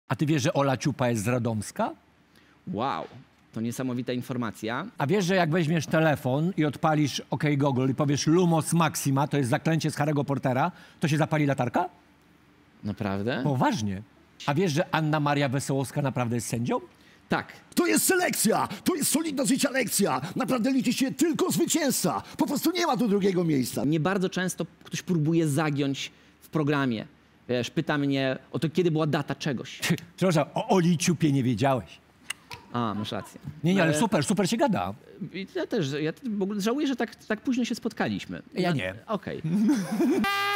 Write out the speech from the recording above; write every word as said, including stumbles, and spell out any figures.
A ty wiesz, że Ola Ciupa jest z Radomska? Wow, to niesamowita informacja. A wiesz, że jak weźmiesz telefon i odpalisz OK Google i powiesz Lumos Maxima, to jest zaklęcie z Harry'ego Pottera, to się zapali latarka? Naprawdę? Poważnie. A wiesz, że Anna Maria Wesołowska naprawdę jest sędzią? Tak. To jest selekcja! To jest solidna życia lekcja! Naprawdę liczy się tylko zwycięzca! Po prostu nie ma tu drugiego miejsca. Nie bardzo często ktoś próbuje zagiąć w programie. Wiesz, pyta mnie o to, kiedy była data czegoś. Przepraszam, o Oli Ciupie nie wiedziałeś. A, masz rację. Nie, nie, ale Ale- super, super się gada. Ja też, ja w ogóle żałuję, że tak, tak późno się spotkaliśmy. Ja nie. Okej.